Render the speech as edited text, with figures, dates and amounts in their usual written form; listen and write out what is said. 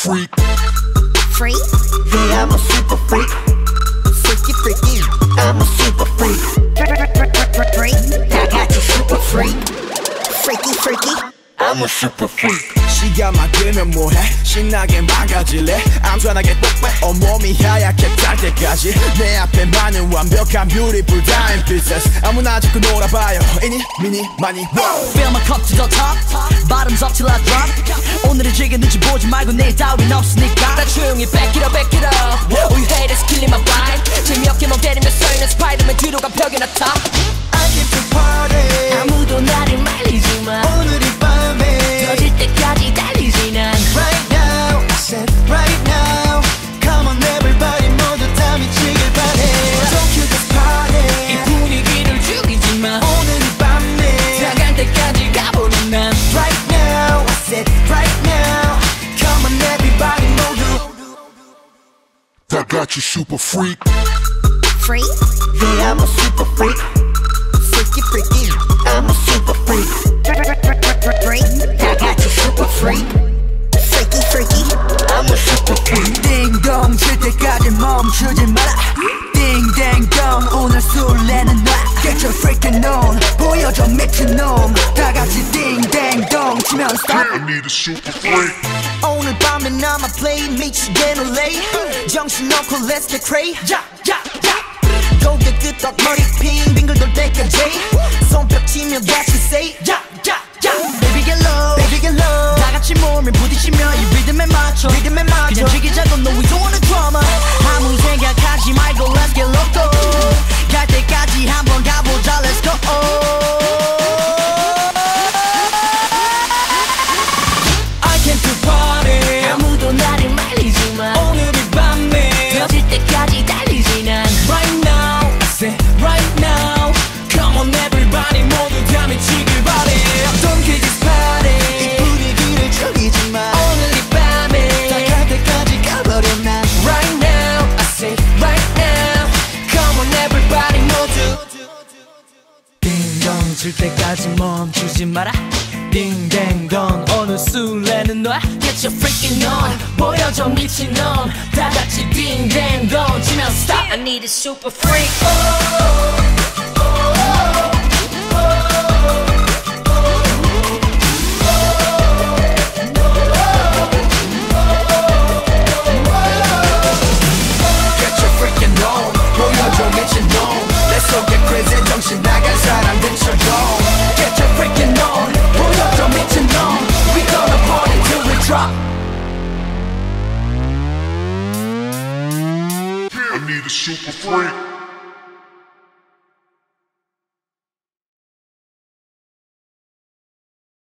freak. Freak? Yeah, I'm a super freak. Freaky, freaky, I'm a super freak. Freak? I got you super freak. Freaky, freaky? I'm a super freak. 시간만 들면 뭐해 신나게 망가질래 안전하게 뻑뻑 온몸이 하얗게 탈 때까지 내 앞에 많은 완벽한 beautiful time pieces 아무나 자꾸 놀아봐요 이니 미니 많이 Fill my cup to the top Bottoms up till I drop 오늘은 지금 눈치 보지 말고 내일 따윈 없으니까 다 조용히 back it up back it up Oh you haters killing my vibe 재미없게 멍 때리며 서있는 스파이더맨 뒤로 가 벽에 나타 I came to party 아무도 나를 말리지 마 오늘 이 밤에 터질 때까지 달리지 난 Right now I said right now Come on everybody 모두 다 미치길 바래 Don't kill this party 이 분위기를 죽이지 마 오늘 이 밤에 다 갈 때까지 가보는 난 Right now I said right now Come on everybody 모두 I got you super freak. Freak? Yeah, I'm a super freak. Freaky, freaky, I'm a super freak. Freak? I got you super freak. Freaky, freaky? I'm a super freak. 띵동 칠 때까지 멈추지 마라 띵땡동 오늘 술래는 나 Get your freaking on 보여줘 미친놈 다같이 띵땡동 치면 stop I need a super freak. 오늘 밤엔 I'ma play 미치게 놀래 정신없고 let's get crazy 고개 끄덕 머리 빙빙글 돌 때까지 손뼉 치며 같이 say Baby get low Baby get low 다같이 몸을 부딪히며 이 리듬에 맞춰 그냥 즐기자고 no we don't wanna drama 아무 생각하지 말고 let's get loco 갈 때까지 한번 가보자 let's go I came to party 아무도 나를 말리지 마 오늘 이 밤에 터질 때까지 달리지 난 Right now I say right now Come on everybody 모두 다 미치길 바래 Don't kill this party 이 분위기를 죽이지 마 오늘 이 밤에 다 갈 때까지 가버려 난 Right now I say right now Come on everybody 모두 띵동 칠 때까지 멈추지 마라 띵땡동 어느 술래는 놔 Get your freaking on 보여줘 미친놈 다같이 띵땡동 치면 stop I need a super freak Get your freaking on 보여줘 미친놈 Let's all get crazy 정신 나간 사람들처럼 Get your freaking on 보여줘 미친놈 We gonna party till we drop I need a super freak.